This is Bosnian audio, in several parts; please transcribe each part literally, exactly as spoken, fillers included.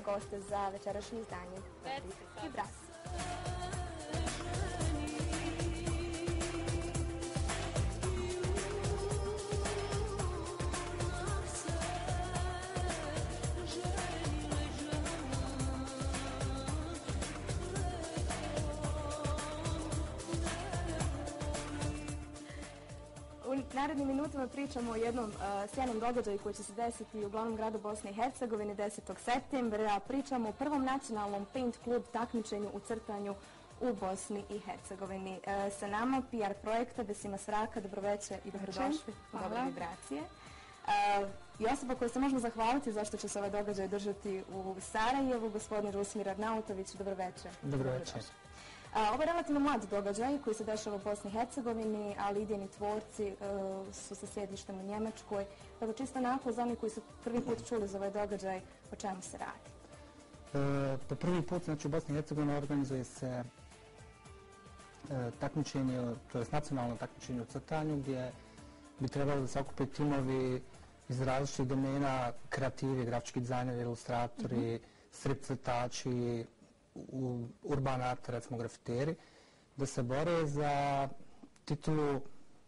goste za večerašnje izdanje. Vibras. U narednim minutima pričamo o jednom uh, sjajnom događaju koji će se desiti u glavnom gradu Bosne i Hercegovine desetog septembra. Pričamo o prvom nacionalnom Paint Club takmičenju u crtanju u Bosni i Hercegovini. Uh, sa nama P R projekta Besima Svraka, dobroveče i dobrodošli u Dobre vibracije. Uh, I osoba koju se možemo zahvaliti zašto će se ovaj događaj držati u Sarajevu, gospodin Rusmir Arnautović, dobroveče. Dobroveče. Ovo je relativno mlad događaj koji se dešava u Bosni i Hercegovini, ali idejni tvorci uh, su sa sjedištem u Njemačkoj. Tako čisto onako za oni koji su prvi put čuli za ovaj događaj, o čemu se radi? E, po prvi put znači, u Bosni i Hercegovini organizuje se e, takmičenje, to je nacionalno takmičenje u crtanju gdje bi trebalo da se okupe timovi iz različitih domena, kreativi, grafički dizajneri, ilustratori, mm-hmm. strip crtači, u urban art, recimo grafiteri, da se bore za titulu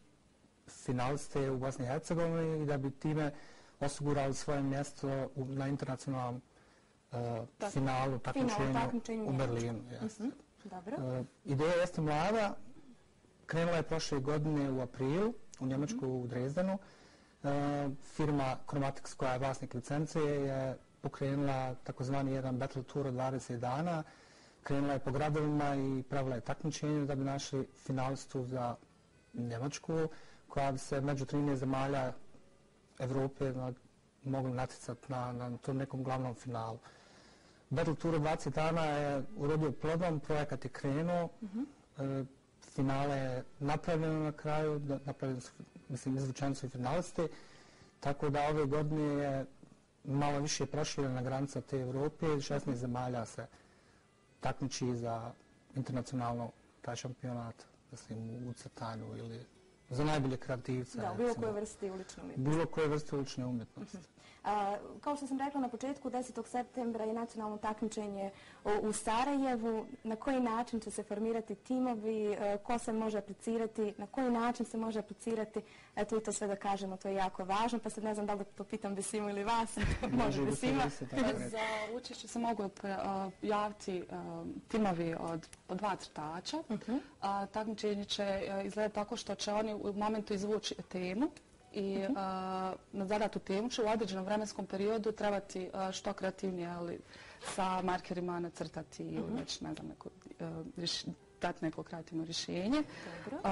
finaliste u Bosni i Hercegovini i da bi time osigurali svoje mjesto u, na internacionalnom uh, tak, finalu takmičenju u Berlinu. Uh-huh. Dobro. Uh, ideja jeste mlada, krenula je prošle godine u aprilu u Njemačku, uh-huh. u Drezdenu. Uh, firma Chromatics, koja je vlasnik licence, je pokrenula takozvani jedan battle tour od dvadeset dana, krenula je po gradovima i pravila je takmičenje da bi našli finalistu za Njemačku, koja bi se među trinaest zemalja Evrope na, mogli natjecati na, na tom nekom glavnom finalu. Battle tour od dvadeset dana je urodio plodom, projekat je krenuo, uh-huh. e, finale je napravljeno na kraju, da, napravljeno su, mislim, izvučeni su i finalisti, tako da ove godine je malo više proširena granica te Evrope, šesnaest zemalja se takmiči za internacionalno taj šampionat, mislim, u crtanju ili za najbolje kreativce. Da, bilo koje vrste ulične umjetnosti. Bilo koje vrste ulične umjetnosti. Uh-huh. A, kao što sam rekla na početku, desetog septembra je nacionalno takmičenje u, u Sarajevu. Na koji način će se formirati timovi, e, ko se može aplicirati, na koji način se može aplicirati, eto i to sve da kažemo, to je jako važno, pa sad ne znam da li da to pitam Besimu ili vas, može Besima. Za učešće se mogu uh, javiti uh, timovi od po dva crtača. Uh-huh. uh, takmičenje će uh, izgledati tako što će oni u momentu izvući temu i uh-huh. uh, na zadatu temu će u određenom vremenskom periodu trebati uh, što kreativnije ali, sa markerima nacrtati uh-huh. ili već ne znam neko, uh, riš, dati neko kreativno rješenje. Uh,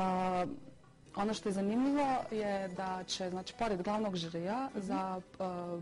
ono što je zanimljivo je da će, znači, pored glavnog žirija uh-huh. za uh,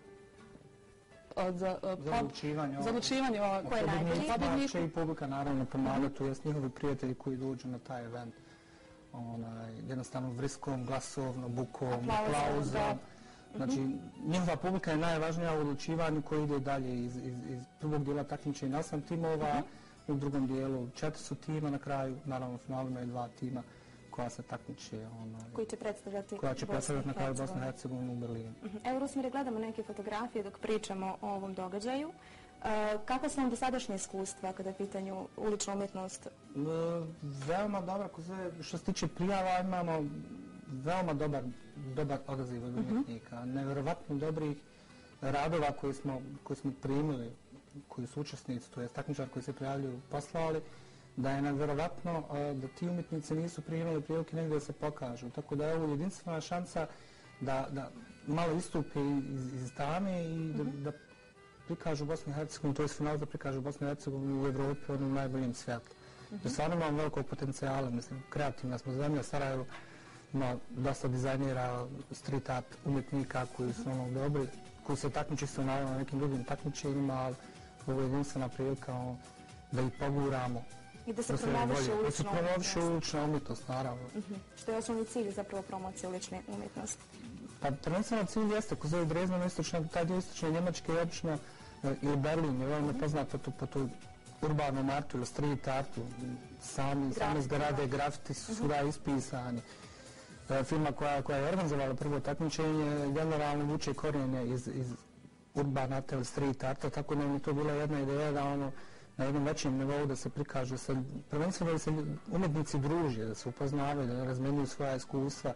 za odlučivanje koje je najbolji će i publika naravno pomagati, to jest njihovi prijatelji koji dođu na taj event. Onaj, jednostavno vriskom, glasovno, bukom, aplauzom. Znači, njihova publika je najvažnija u odlučivanju koji ide dalje iz, iz, iz prvog dijela takmičenja osam timova, uh-huh. u drugom dijelu četiri su tima, na kraju, naravno u finalu imaju dva tima koja se takmiče. Onaj, koji će predstavljati koja će predstavljati na kraju Bosnu i Hercegovinu u Berlinu. Uh-huh. Evo, Rusmire, gledamo neke fotografije dok pričamo o ovom događaju. Uh, kako su vam dosadašnje iskustva kada je pitanju ulična umjetnost? Uh, veoma dobra, što se tiče prijava imamo veoma dobar, dobar odaziv od umjetnika, uh-huh. nevjerovatno dobrih radova koji smo, koji smo primili, koji su učesnici, to je takmičar koji se prijavljuju, poslali, da je nevjerovatno uh, da ti umjetnici nisu primili prilike negdje da se pokažu, tako da je ovo jedinstvena šansa da, da malo istupe iz, iz tame i da, uh-huh. da prikažu Bosnu i Hercegovinu, to je finale da prikažu Bosnu i Hercegovinu u Evropi u najboljem svijetu. Uh-huh. Da stvarno imamo velikog potencijala, mislim, kreativna smo zemlja, Sarajevo ima dosta dizajnera, street art umjetnika koji su ono dobri, koji se takmiče su naravno na nekim drugim takmičenjima, ali ovo je jedinstvena prilika ono, da ih poguramo. I da se promoviše ulična umjetnost. Da se promoviše ulična umjetnost, naravno. Uh-huh. Što je osnovni cilj zapravo promocije ulične umjetnosti? Pa prvenstveno cilj jeste, ko zove Drezdeno, istočna, taj dio istočne Njemačke je obično, ili Berlin, je veoma poznat po, po tu urbanom artu ili street artu, sami, same zgrade, grafiti su svuda uh-huh. ispisani. E, firma koja, koja je organizovala prvo takmičenje generalno vuče korijenje iz, iz urban art ili street arta, tako da mi je to bila jedna ideja da ono na jednom većem nivou da se prikaže, da se, prvenstveno da se umjetnici druže, da se upoznavaju, da razmenjuju svoja iskustva,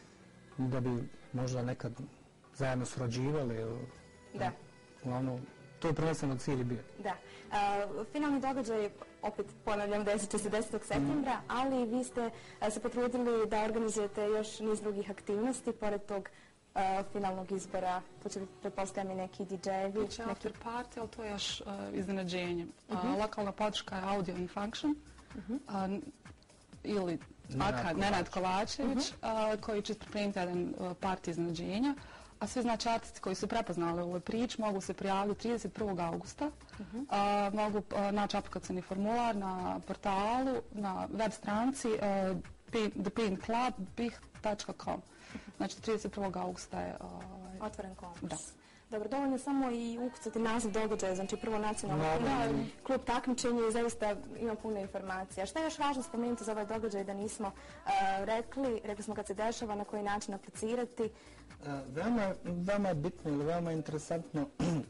da bi možda nekad zajedno surađivali. Da. Uglavnom, to je prvenstveno cilj bio. Da. Uh, finalni događaj, opet ponavljam, desit će se desetog septembra, mm. ali vi ste uh, se potrudili da organizujete još niz drugih aktivnosti, pored tog uh, finalnog izbora, to će biti, pretpostavljam, i neki D J-evi. Biće neki... after party, ali to je još uh, iznenađenje. Uh -huh. uh, lokalna podrška je Audio in Function, uh -huh. uh, ili Nenad, Nenad Kovačević, uh -huh. uh, koji će pripremiti jedan uh, party iznenađenja. A svi znači artisti koji su prepoznali ovu priču mogu se prijaviti trideset prvog augusta. Uh -huh. uh, mogu uh, naći aplikacioni formular na portalu, na web stranici uh, the paint club bih tačka com. Znači trideset prvog augusta je uh, otvoren konkurs. Da. Dobro, dovoljno samo i ukucati naziv događaja, znači prvo nacionalno no, klub takmičenje i zaista ima puno informacija. Šta je još važno spomenuti za ovaj događaj da nismo uh, rekli, rekli smo kad se dešava, na koji način aplicirati? Uh, veoma, veoma je bitno ili veoma interesantno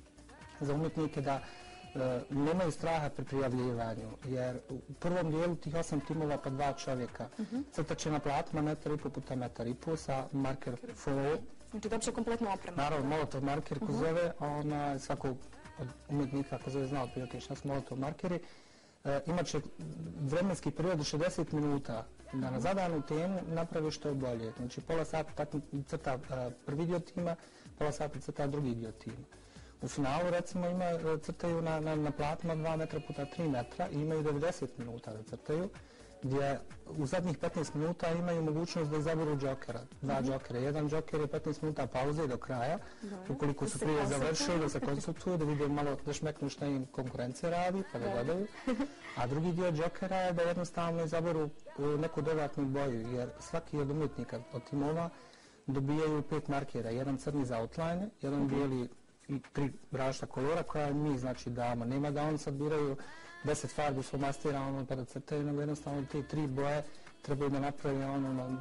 za umjetnike da uh, nemaju straha pri prijavljivanju, jer u prvom dijelu tih osam timova pa dva čovjeka uh -huh. crtat će na platma metar i po puta metar i po sa marker follow. Znači dobće kompletno opremu. Naravno, molotov marker ko uh -huh. zove, ona svakog od umjetnika ko zove zna otprilike šta su molotov markeri. E, imaće vremenski period šezdeset minuta da na zadanu temu napravi što je bolje. Znači pola sata tako crta uh, prvi dio tima, pola sata crta drugi dio tima. U finalu recimo ima, crtaju na, na, na platma dva metra puta tri metra i imaju devedeset minuta da crtaju, gdje u zadnjih petnaest minuta imaju mogućnost da izaberu džokera, dva mm -hmm. džokera. Jedan džoker je petnaest minuta pauze do kraja, Dobre. ukoliko su prije završili, da se konsultuju, da vide malo da šmeknu šta im konkurencija radi, pa da gledaju. A drugi dio džokera je da jednostavno izaberu neku dodatnu boju, jer svaki od umjetnika od timova dobijaju pet markera, jedan crni za outline, jedan mm -hmm. bijeli i tri različita kolora koja mi znači damo. Nema da on sad biraju deset farbi flomastira ono pa da crtaju, nego jednostavno te tri boje trebaju da napravi ono,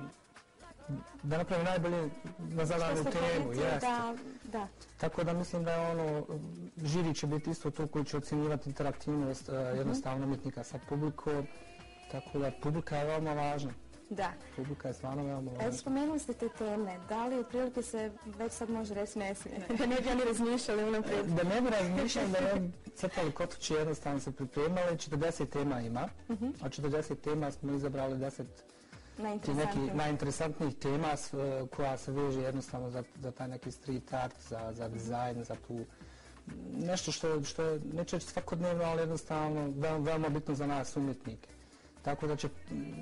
da napravi najbolje na zadanu temu. Da, da. Tako da mislim da je ono, žiri će biti isto to koji će ocjenjivati interaktivnost uh, jednostavno umjetnika sa publikom, tako da publika je veoma važna. Da. Publika je stvarno veoma važna. Evo, spomenuli ste te teme, da li otprilike se već sad može reći ne smije, da ne bi oni razmišljali unaprijed? Da ne bi razmišljali, da ne bi crtali kod kuće, jednostavno se pripremali, četrdeset tema ima, uh -huh. a četrdeset tema smo izabrali deset nekih najinteresantnijih tema s, koja se veže jednostavno za, za taj neki street art, za, za dizajn, za tu nešto što, što je neće svakodnevno, ali jednostavno veoma, veoma bitno za nas umjetnike. Tako da će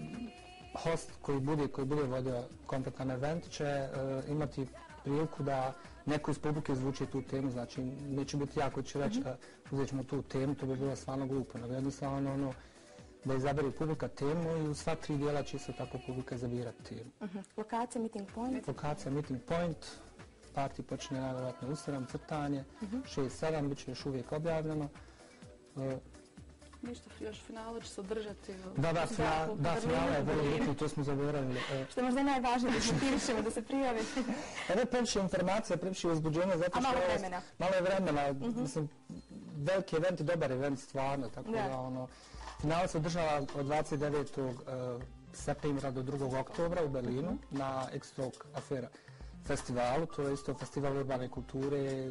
host koji bude, koji bude vodio kompletan event će uh, imati priliku da neko iz publike izvuče tu temu, znači neće biti ja koji će reći uh, uzet ćemo tu temu, to bi bilo stvarno glupo, nego jednostavno ono, da izabere publika temu i u sva tri dijela će se tako publika izabirati temu. Uh -huh. Lokacija Meeting Point? Lokacija Meeting Point, party počne najvjerojatno u sedam, crtanje, uh -huh. šest sedam, bit će još uvijek objavljeno. Uh, Ništa, još finale će se održati. Da, da, finale, da, finale je vrlo bitno, to smo zaboravili. Što je možda najvažnije da se motivišemo, da se prijavi. Ovo je previše informacija, previše uzbuđenja, zato što je malo vremena. Malo je vremena, uh -huh. mislim, veliki event i dobar event stvarno, tako da, da ono, finale se održava od dvadeset devetog septembra do drugog oktobra u Berlinu uh -huh. na X-Talk Afera festivalu, to je isto festival urbane kulture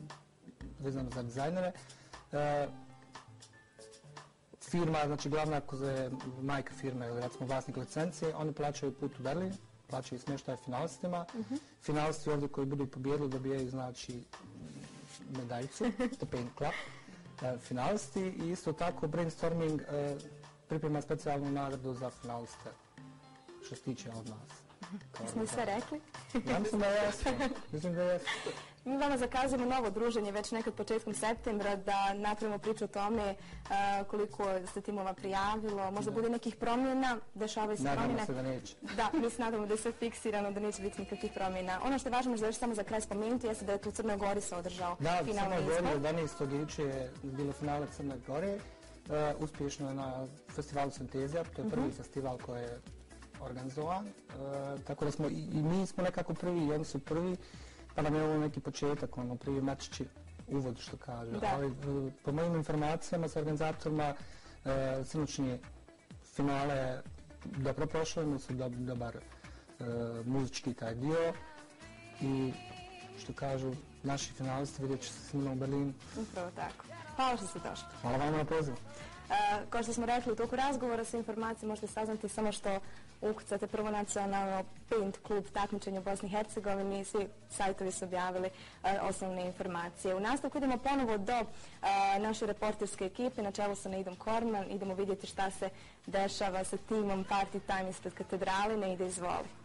vezano za dizajnere. Uh, Firma, znači glavna koze, majka firme ili recimo vlasnik licencije, oni plaćaju put u Berlin, plaćaju smještaj finalistima. Uh -huh. Finalisti ovdje koji budu pobjedili dobijaju znači medaljicu, The Paint Club. E, finalisti i isto tako brainstorming e, priprema specijalnu nagradu za finaliste što se tiče od nas. Smo li sve rekli? Ja mislim da jesu. Mislim da jesu. Mi vama zakazujemo novo druženje već nekad početkom septembra da napravimo priču o tome uh, koliko ste timova prijavilo, možda da. bude nekih promjena, dešavaju se Nadamo promjene. se da neće. Da, mi se nadamo da je sve fiksirano, da neće biti nikakvih promjena. Ono što je važno možda još samo za kraj spomenuti jeste da je tu u Crnoj Gori se održao da, finalni izbor. Da, u Crnoj Gori jedanaestog juče je bilo finale Crne Gore, uh, uspješno je na festivalu Sintezija, to je prvi uh -huh. festival koji je organizovan, uh, tako da smo i, i mi smo nekako prvi i oni su prvi, pa nam je ovo neki početak, ono, prvi mačići uvod, što kaže. Da. Ali po mojim informacijama sa organizatorima e, sinoćnje finale dobro prošlo, imali su dob, dobar e, muzički taj dio i što kažu naši finalisti, vidjet će se s njima u Berlinu. Upravo tako. Hvala što ste došli. Hvala vam na pozivu. E, kao što smo rekli, u toku razgovora sve informacije možete saznati samo što ukucate prvo nacionalno Paint klub takmičenje u Bosni i Hercegovini i svi sajtovi su objavili e, osnovne informacije. U nastavku idemo ponovo do e, naše reporterske ekipe na čelu sa Neidom Korman. Idemo vidjeti šta se dešava sa timom Party Time ispred katedrale. Neide, izvoli.